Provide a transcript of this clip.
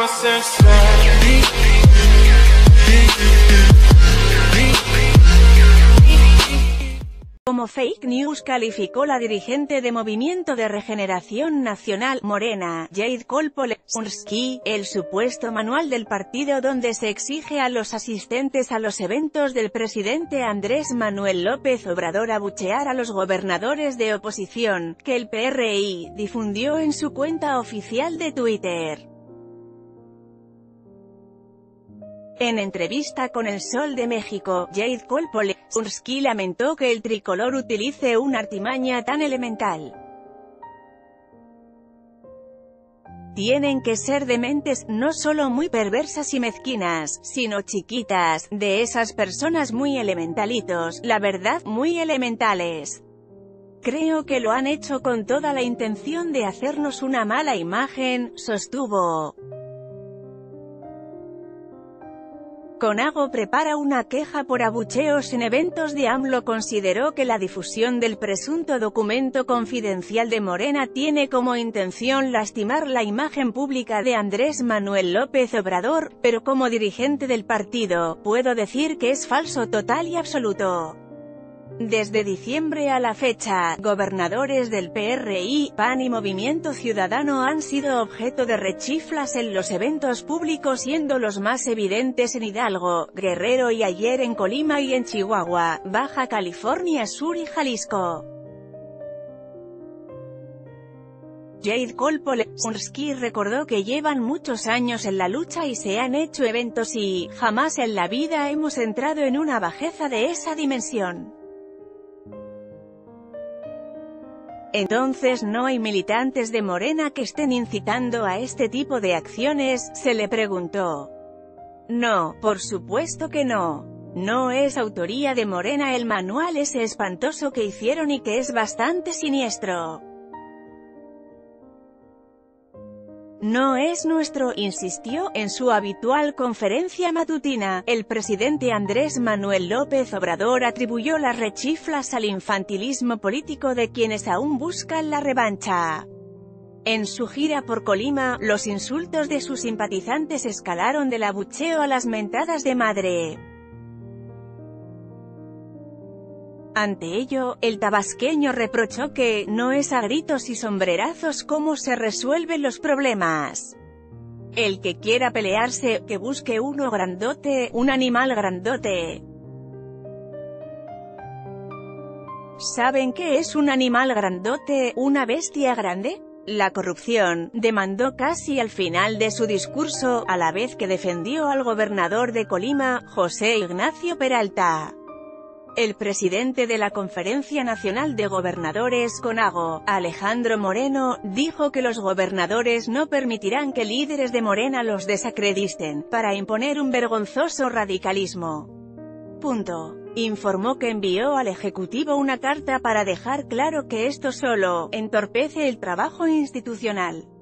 Como fake news calificó la dirigente de Movimiento de Regeneración Nacional, Morena, Jade Kolpolensky, el supuesto manual del partido donde se exige a los asistentes a los eventos del presidente Andrés Manuel López Obrador abuchear a los gobernadores de oposición, que el PRI difundió en su cuenta oficial de Twitter. En entrevista con El Sol de México, Jade Kolpolensky lamentó que el tricolor utilice una artimaña tan elemental. Tienen que ser dementes, no solo muy perversas y mezquinas, sino chiquitas, de esas personas muy elementalitos, la verdad, muy elementales. Creo que lo han hecho con toda la intención de hacernos una mala imagen, sostuvo. Conago prepara una queja por abucheos en eventos de AMLO. Consideró que la difusión del presunto documento confidencial de Morena tiene como intención lastimar la imagen pública de Andrés Manuel López Obrador, pero como dirigente del partido, puedo decir que es falso total y absoluto. Desde diciembre a la fecha, gobernadores del PRI, PAN y Movimiento Ciudadano han sido objeto de rechiflas en los eventos públicos, siendo los más evidentes en Hidalgo, Guerrero y ayer en Colima y en Chihuahua, Baja California Sur y Jalisco. Jade Kolpolensky recordó que llevan muchos años en la lucha y se han hecho eventos y, jamás en la vida hemos entrado en una bajeza de esa dimensión. Entonces no hay militantes de Morena que estén incitando a este tipo de acciones, se le preguntó. No, por supuesto que no. No es autoría de Morena el manual ese espantoso que hicieron y que es bastante siniestro. No es nuestro, insistió. En su habitual conferencia matutina, el presidente Andrés Manuel López Obrador atribuyó las rechiflas al infantilismo político de quienes aún buscan la revancha. En su gira por Colima, los insultos de sus simpatizantes escalaron del abucheo a las mentadas de madre. Ante ello, el tabasqueño reprochó que no es a gritos y sombrerazos como se resuelven los problemas. El que quiera pelearse, que busque uno grandote, un animal grandote. ¿Saben qué es un animal grandote, una bestia grande? La corrupción, demandó casi al final de su discurso, a la vez que defendió al gobernador de Colima, José Ignacio Peralta. El presidente de la Conferencia Nacional de Gobernadores CONAGO, Alejandro Moreno, dijo que los gobernadores no permitirán que líderes de Morena los desacrediten, para imponer un vergonzoso radicalismo. Informó que envió al Ejecutivo una carta para dejar claro que esto solo entorpece el trabajo institucional.